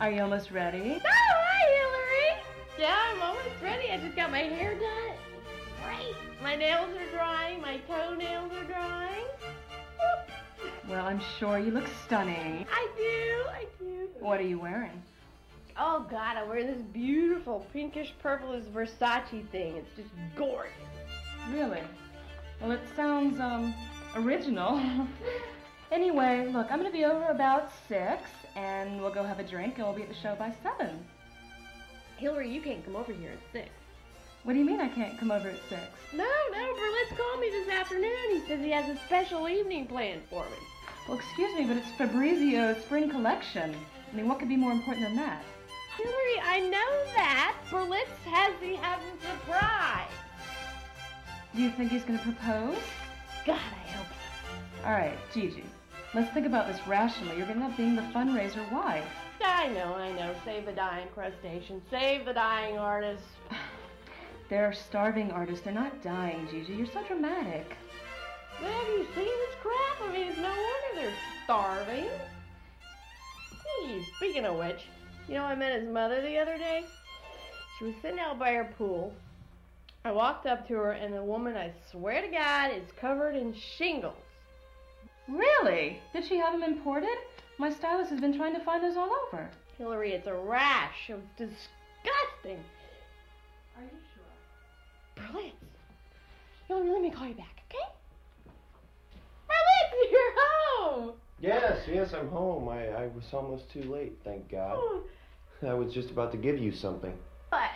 Are you almost ready? Oh, hi, Hillary. Yeah, I'm almost ready. I just got my hair done. Great. My nails are drying. My toenails are drying. Well, I'm sure you look stunning. I do. What are you wearing? Oh, God, I wear this beautiful pinkish purplish Versace thing. It's just gorgeous. Really? Well, it sounds, original. Anyway, look, I'm going to be over about 6, and we'll go have a drink, and we'll be at the show by 7. Hillary, you can't come over here at 6. What do you mean I can't come over at 6? No, Berlitz called me this afternoon. He says he has a special evening planned for me. Well, excuse me, but it's Fabrizio's spring collection. I mean, what could be more important than that? Hillary, I know that. Berlitz has a surprise. Do you think he's going to propose? God, I hope so. All right, Gigi, let's think about this rationally. You're going to end up being the fundraiser wife. I know. Save the dying crustacean. Save the dying artist. They're starving artists. They're not dying, Gigi. You're so dramatic. Well, have you seen this crap? I mean, it's no wonder they're starving. Hey, speaking of which, you know, I met his mother the other day. She was sitting out by her pool. I walked up to her, and the woman, I swear to God, is covered in shingles. Really? Did she have them imported? My stylist has been trying to find those all over. Hillary, it's a rash. It's disgusting. Are you sure? Berlitz. Hillary, let me call you back, okay? Berlitz, you're home! Yes, I'm home. I was almost too late, thank God. Oh. I was just about to give you something. What?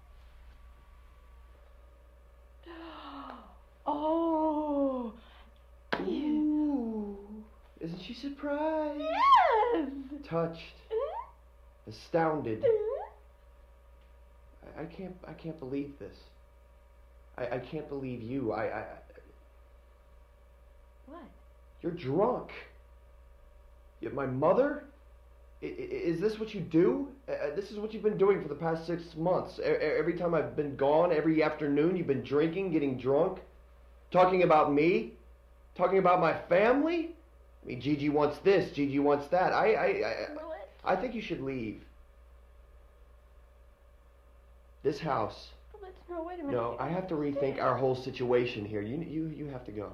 Oh. Ooh. Isn't she surprised? Yes. Touched. Astounded. I can't believe this. I can't believe you. What? You're drunk. My mother? Is this what you do? This is what you've been doing for the past 6 months. Every time I've been gone, every afternoon, you've been drinking, getting drunk, talking about me, talking about my family. I mean, Gigi wants this, Gigi wants that. I think you should leave. This house. No, wait a minute. No, I have to rethink our whole situation here. You have to go.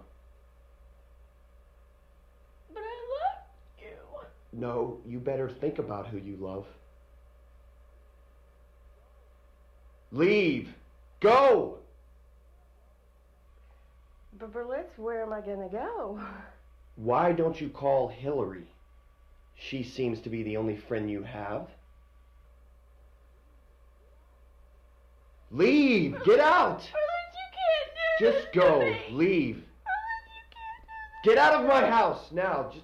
But I love you. No, you better think about who you love. Leave. Go! But Berlitz, where am I gonna go? Why don't you call Hillary? She seems to be the only friend you have. Leave! Get out! Berlitz, you can't do Just go. Leave. Berlitz, you can't do Get out of my house now. Just...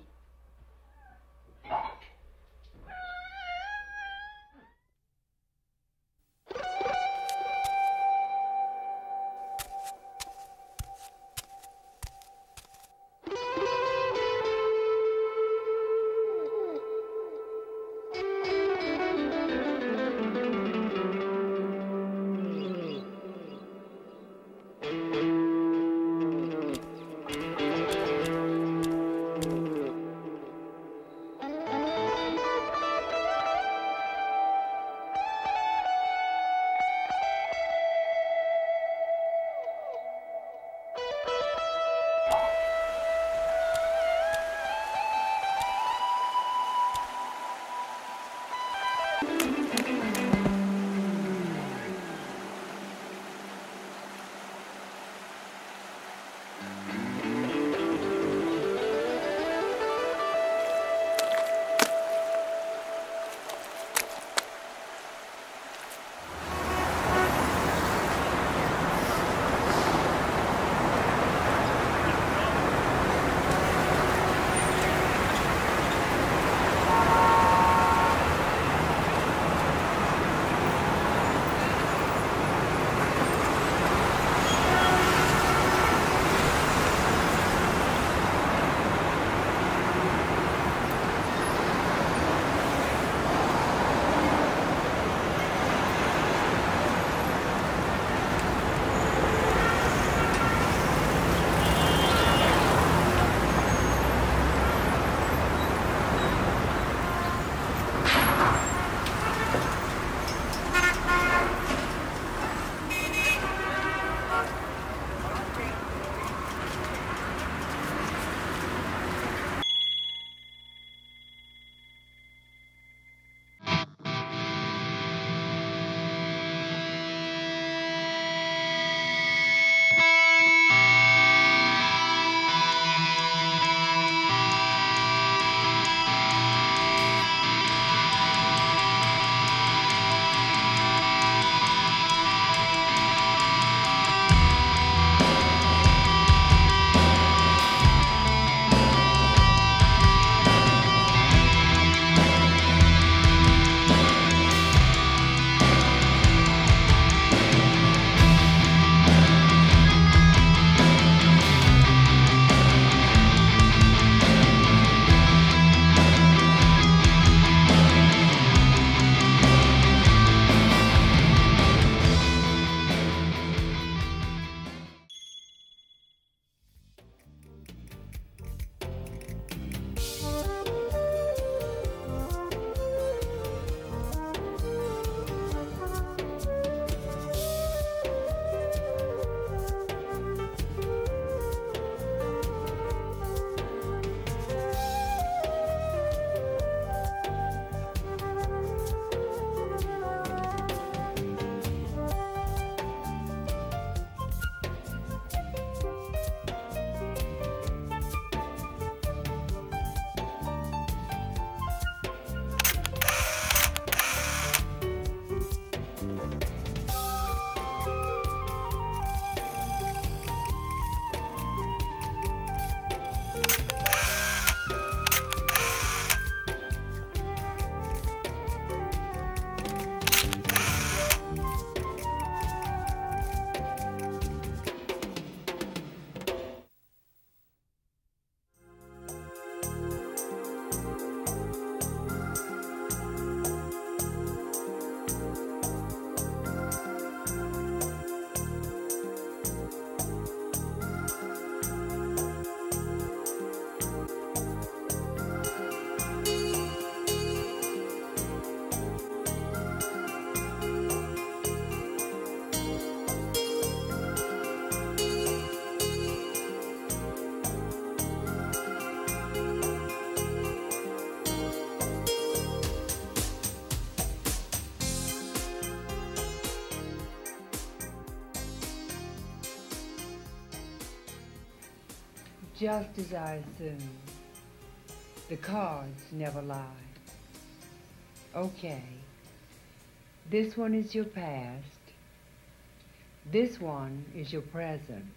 just as I assumed. The cards never lie. Okay. This one is your past. This one is your present.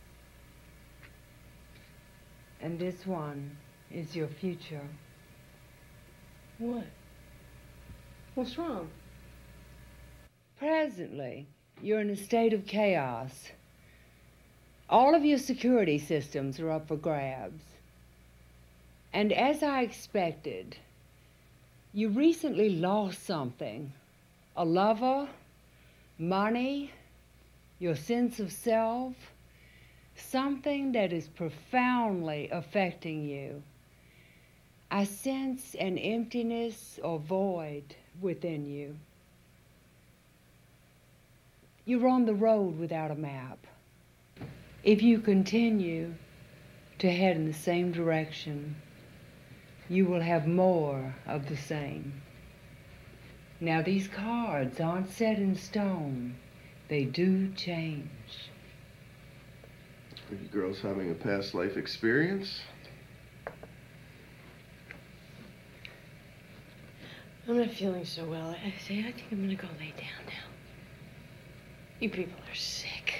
And this one is your future. What? What's wrong? Presently, you're in a state of chaos. All of your security systems are up for grabs. And as I expected, you recently lost something. A lover, money, your sense of self, something that is profoundly affecting you. I sense an emptiness or void within you. You're on the road without a map. If you continue to head in the same direction, you will have more of the same. Now, these cards aren't set in stone. They do change. Are you girls having a past life experience? I'm not feeling so well. I think I'm gonna go lay down now. You people are sick.